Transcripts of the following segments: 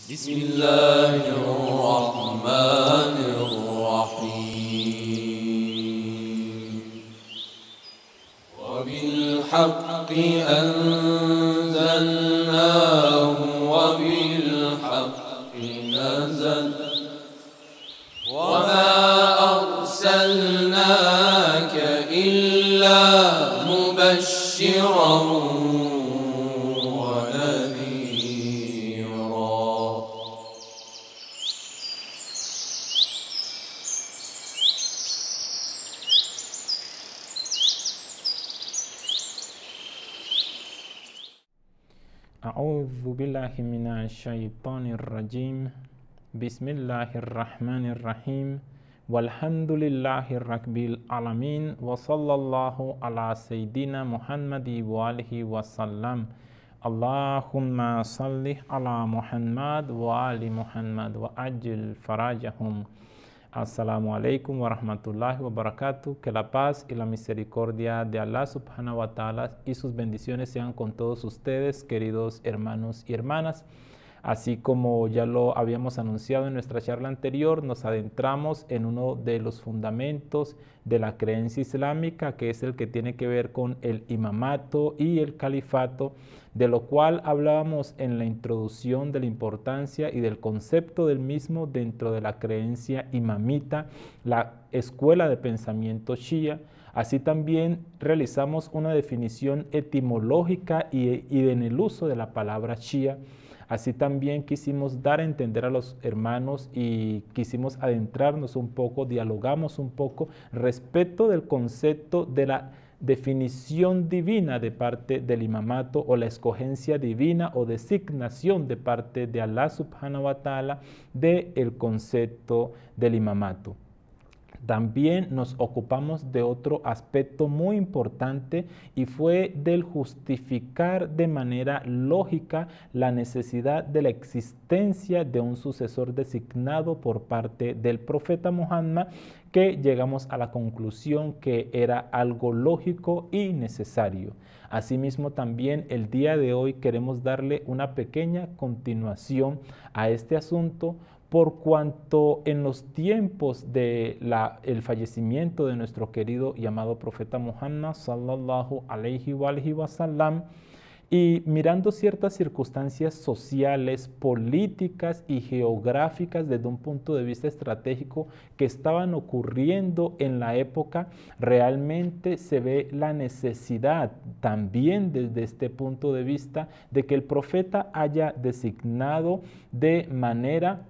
بسم الله الرحمن الرحيم وبالحق أنزلناه وبالحق نزل وما أرسلناك إلا مبشرا أعوذ بالله من الشيطان الرجيم بسم الله الرحمن الرحيم والحمد لله رب العالمين وصلى الله على سيدنا محمد وآله وسلم اللهم صل على محمد وآل محمد وعجل فرجهم. Assalamu alaikum wa rahmatullahi wa barakatuh. Que la paz y la misericordia de Allah subhanahu wa ta'ala y sus bendiciones sean con todos ustedes, queridos hermanos y hermanas. Así como ya lo habíamos anunciado en nuestra charla anterior, nos adentramos en uno de los fundamentos de la creencia islámica, que es el que tiene que ver con el imamato y el califato, de lo cual hablábamos en la introducción de la importancia y del concepto del mismo dentro de la creencia imamita, la escuela de pensamiento shia. Así también realizamos una definición etimológica y en el uso de la palabra shia. Así también quisimos dar a entender a los hermanos y quisimos adentrarnos un poco, dialogamos un poco respecto del concepto de la definición divina de parte del imamato o la escogencia divina o designación de parte de Allah subhanahu wa ta'ala del concepto del imamato. También nos ocupamos de otro aspecto muy importante y fue del justificar de manera lógica la necesidad de la existencia de un sucesor designado por parte del profeta Muhammad, que llegamos a la conclusión que era algo lógico y necesario. Asimismo, también el día de hoy queremos darle una pequeña continuación a este asunto, por cuanto en los tiempos del fallecimiento de nuestro querido y amado profeta Muhammad sallallahu alayhi wa sallam, y mirando ciertas circunstancias sociales, políticas y geográficas desde un punto de vista estratégico que estaban ocurriendo en la época, realmente se ve la necesidad también desde este punto de vista de que el profeta haya designado de manera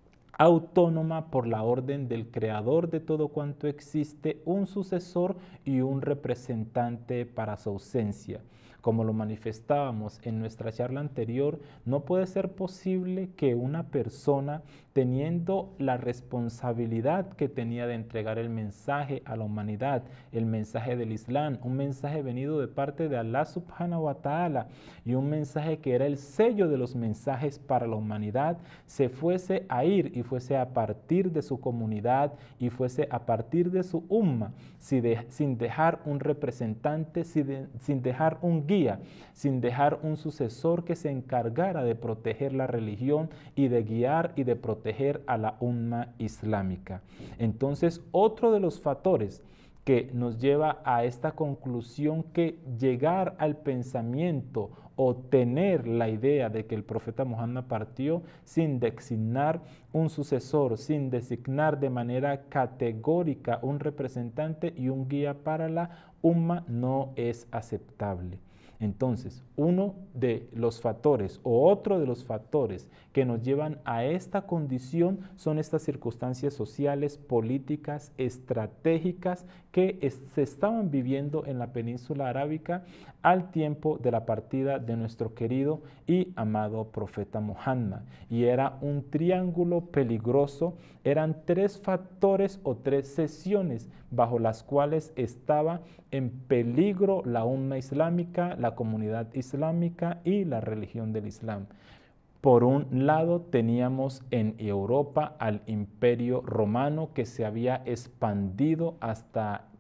autónoma por la orden del creador de todo cuanto existe un sucesor y un representante para su ausencia. Como lo manifestábamos en nuestra charla anterior, no puede ser posible que una persona, teniendo la responsabilidad que tenía de entregar el mensaje a la humanidad, el mensaje del Islam, un mensaje venido de parte de Allah subhanahu wa ta'ala y un mensaje que era el sello de los mensajes para la humanidad, se fuese a ir y fuese a partir de su comunidad y fuese a partir de su umma, sin dejar un representante, sin dejar un guía, sin dejar un sucesor que se encargara de proteger la religión y de guiar y de proteger a la umma islámica. Entonces, otro de los factores que nos lleva a esta conclusión, que llegar al pensamiento o tener la idea de que el profeta Muhammad partió sin designar un sucesor, sin designar de manera categórica un representante y un guía para la umma, no es aceptable. Entonces, uno de los factores o otro de los factores que nos llevan a esta condición son estas circunstancias sociales, políticas, estratégicas que se estaban viviendo en la península arábica al tiempo de la partida de nuestro querido y amado profeta Muhammad. Y era un triángulo peligroso, eran tres factores o tres sesiones bajo las cuales estaba en peligro la umma islámica, la comunidad islámica y la religión del Islam. Por un lado teníamos en Europa al Imperio Romano, que se había expandido hasta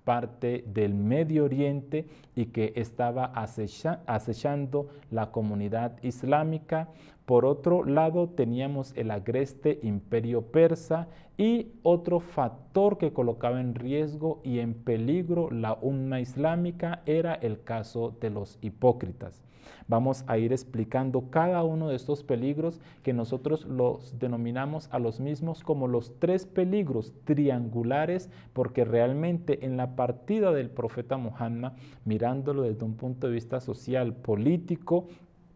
parte del Medio Oriente y que estaba acechando la comunidad islámica. Por otro lado, teníamos el agreste imperio persa y otro factor que colocaba en riesgo y en peligro la umma islámica era el caso de los hipócritas. Vamos a ir explicando cada uno de estos peligros que nosotros los denominamos a los mismos como los 3 peligros triangulares, porque realmente en la partida del profeta Muhammad, mirándolo desde un punto de vista social, político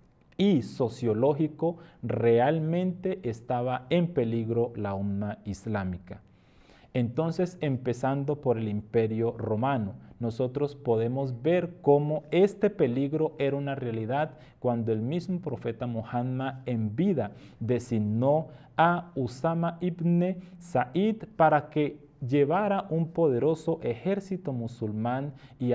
y sociológico, realmente estaba en peligro la umma islámica. Entonces, empezando por el Imperio Romano, nosotros podemos ver cómo este peligro era una realidad cuando el mismo profeta Muhammad en vida designó a Usama ibn Said para que llevara un poderoso ejército musulmán y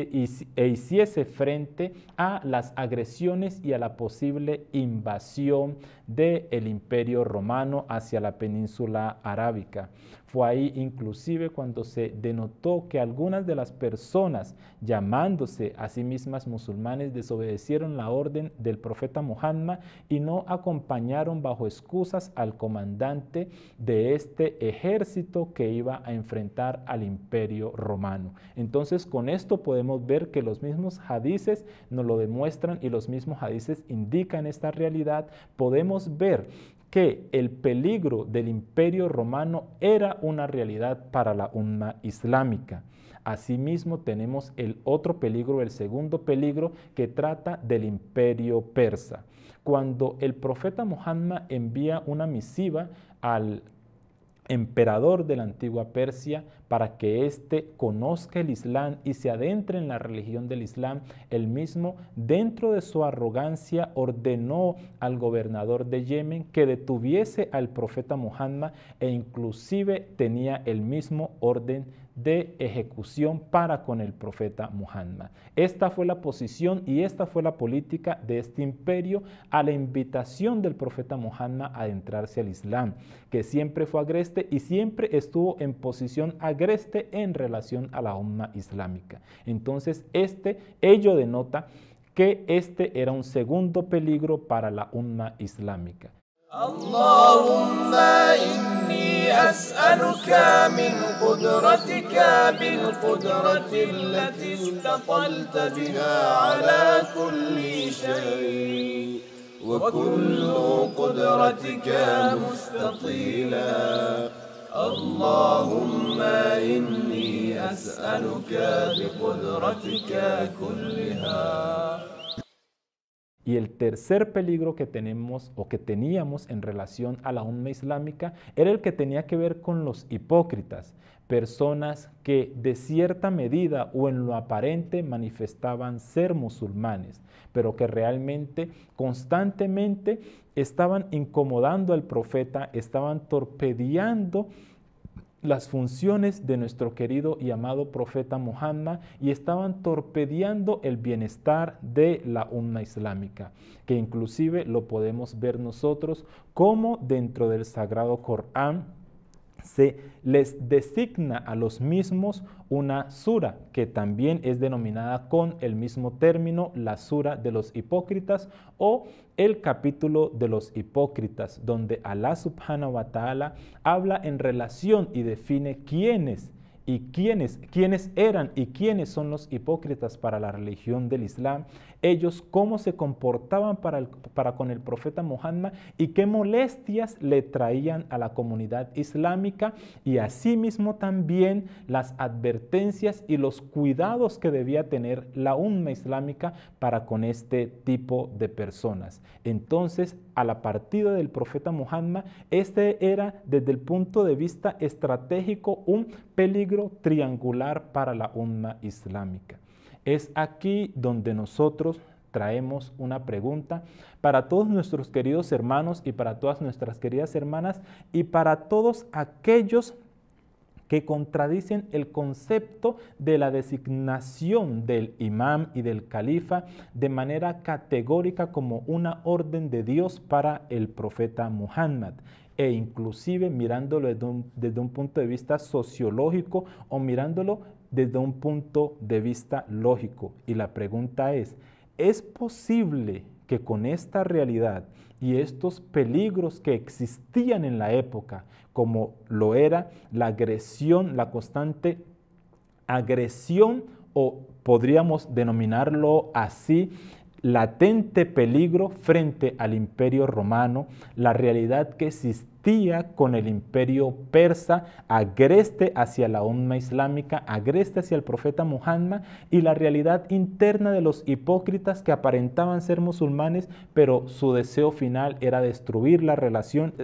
hiciese frente a las agresiones y a la posible invasión del Imperio Romano hacia la península arábica. Fue ahí inclusive cuando se denotó que algunas de las personas llamándose a sí mismas musulmanes desobedecieron la orden del profeta Muhammad y no acompañaron bajo excusas al comandante de este ejército que iba a enfrentar al Imperio Romano. Entonces, con esto podemos ver que los mismos hadices nos lo demuestran y los mismos hadices indican esta realidad. Podemos ver que el peligro del Imperio Romano era una realidad para la umma islámica. Asimismo, tenemos el otro peligro, el segundo peligro, que trata del Imperio Persa. Cuando el profeta Muhammad envía una misiva al emperador de la antigua Persia para que éste conozca el Islam y se adentre en la religión del Islam, él mismo, dentro de su arrogancia, ordenó al gobernador de Yemen que detuviese al profeta Muhammad e inclusive tenía el mismo orden de ejecución para con el profeta Muhammad. Esta fue la posición y esta fue la política de este imperio a la invitación del profeta Muhammad a adentrarse al Islam, que siempre fue agreste y siempre estuvo en posición agreste en relación a la umma islámica. Entonces, ello denota que este era un segundo peligro para la umma islámica. Allahumma inni as'aluka min qudratika bil qudrati allati istaqalta biha ala kulli shay wa kullu qudratika mustatila. Allahumma inni as'aluka bi qudratika kulliha. Y el tercer peligro que tenemos o que teníamos en relación a la umma islámica era el que tenía que ver con los hipócritas, personas que de cierta medida o en lo aparente manifestaban ser musulmanes, pero que realmente constantemente estaban incomodando al profeta, estaban torpedeando las funciones de nuestro querido y amado profeta Muhammad y estaban torpedeando el bienestar de la umma islámica, que inclusive lo podemos ver nosotros como dentro del Sagrado Corán se les designa a los mismos una sura que también es denominada con el mismo término, la sura de los hipócritas o el capítulo de los hipócritas, donde Allah subhanahu wa ta'ala habla en relación y define quiénes eran y quiénes son los hipócritas para la religión del Islam, ellos cómo se comportaban para con el profeta Muhammad y qué molestias le traían a la comunidad islámica y asimismo también las advertencias y los cuidados que debía tener la umma islámica para con este tipo de personas. Entonces, a la partida del profeta Muhammad, este era desde el punto de vista estratégico un peligro triangular para la umma islámica. Es aquí donde nosotros traemos una pregunta para todos nuestros queridos hermanos y para todas nuestras queridas hermanas y para todos aquellos que contradicen el concepto de la designación del imam y del califa de manera categórica como una orden de Dios para el profeta Muhammad, e inclusive mirándolo desde un punto de vista sociológico o mirándolo desde un punto de vista lógico. Y la pregunta ¿es posible que con esta realidad y estos peligros que existían en la época, como lo era la agresión, la constante agresión, o podríamos denominarlo así, latente peligro frente al imperio romano, la realidad que existía con el imperio persa, agreste hacia la umma islámica, agreste hacia el profeta Muhammad, y la realidad interna de los hipócritas que aparentaban ser musulmanes, pero su deseo final era destruir la religión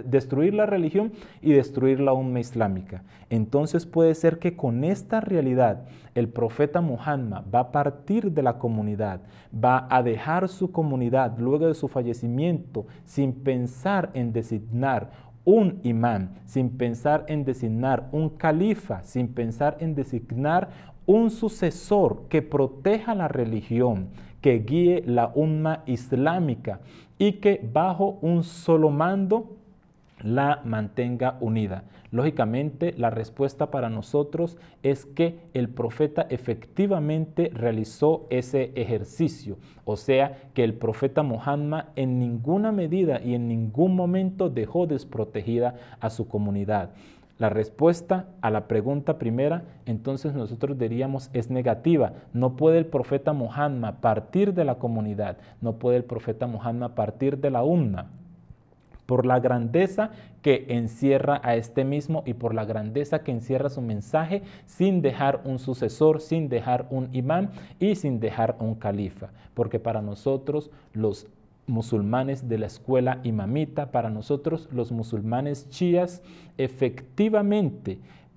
y destruir la umma islámica. Entonces puede ser que con esta realidad el profeta Muhammad va a partir de la comunidad, va a dejar su comunidad luego de su fallecimiento sin pensar en designar un imán, sin pensar en designar un califa, sin pensar en designar un sucesor que proteja la religión, que guíe la umma islámica y que bajo un solo mando la mantenga unida. Lógicamente, la respuesta para nosotros es que el profeta efectivamente realizó ese ejercicio, o sea, que el profeta Muhammad en ninguna medida y en ningún momento dejó desprotegida a su comunidad. La respuesta a la pregunta primera, entonces nosotros diríamos, es negativa. No puede el profeta Muhammad partir de la comunidad, no puede el profeta Muhammad partir de la umma, por la grandeza que encierra a este mismo y por la grandeza que encierra su mensaje, sin dejar un sucesor, sin dejar un imán y sin dejar un califa. Porque para nosotros los musulmanes de la escuela imamita, para nosotros los musulmanes chiíes, efectivamente,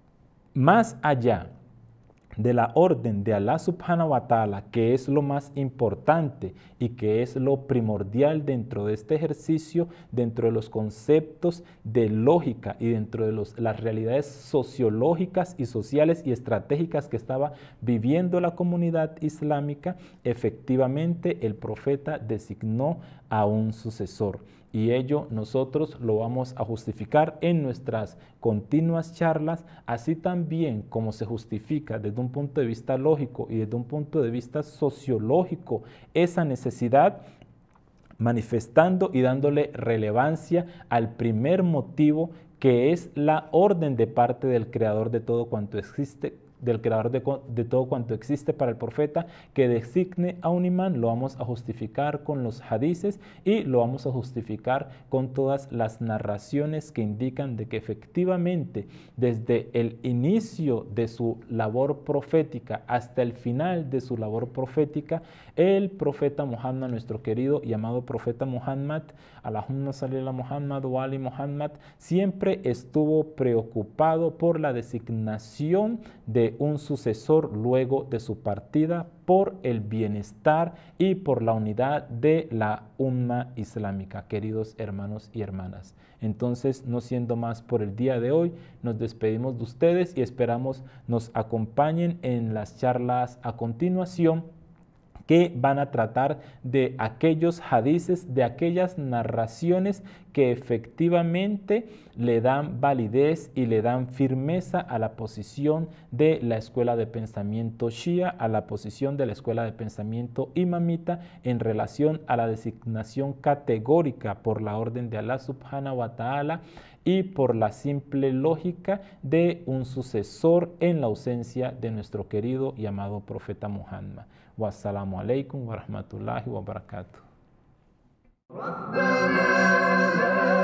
más allá de la orden de Allah subhanahu wa ta'ala, que es lo más importante y que es lo primordial dentro de este ejercicio, dentro de los conceptos de lógica y dentro de las realidades sociológicas y sociales y estratégicas que estaba viviendo la comunidad islámica, efectivamente el profeta designó a un sucesor. Y ello nosotros lo vamos a justificar en nuestras continuas charlas, así también como se justifica desde un punto de vista lógico y desde un punto de vista sociológico esa necesidad, manifestando y dándole relevancia al primer motivo, que es la orden de parte del creador de todo cuanto existe, del creador de todo cuanto existe para el profeta, que designe a un imán. Lo vamos a justificar con los hadices y lo vamos a justificar con todas las narraciones que indican de que efectivamente desde el inicio de su labor profética hasta el final de su labor profética, el profeta Muhammad, nuestro querido y amado profeta Muhammad, Allahumma salli ala Muhammad wa ali Muhammad, siempre estuvo preocupado por la designación de un sucesor luego de su partida, por el bienestar y por la unidad de la umma islámica, queridos hermanos y hermanas. Entonces, no siendo más por el día de hoy, nos despedimos de ustedes y esperamos nos acompañen en las charlas a continuación, que van a tratar de aquellos hadices, de aquellas narraciones que efectivamente le dan validez y le dan firmeza a la posición de la escuela de pensamiento shia, a la posición de la escuela de pensamiento imamita en relación a la designación categórica por la orden de Allah subhanahu wa ta'ala y por la simple lógica de un sucesor en la ausencia de nuestro querido y amado profeta Muhammad. Wassalamu alaikum wa rahmatullahi wa barakatuh.